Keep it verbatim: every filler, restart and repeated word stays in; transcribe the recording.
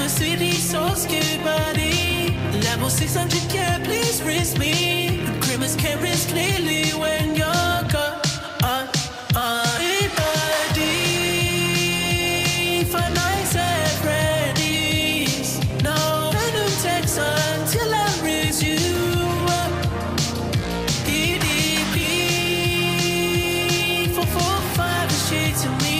the city, so scared body. Level six hundred, yeah, please risk me. The grimace can't risk clearly when you're gone. Uh, uh, in body, five nights at Freddy's. No random text until I raise you up. E D P, four four five, and shade to me.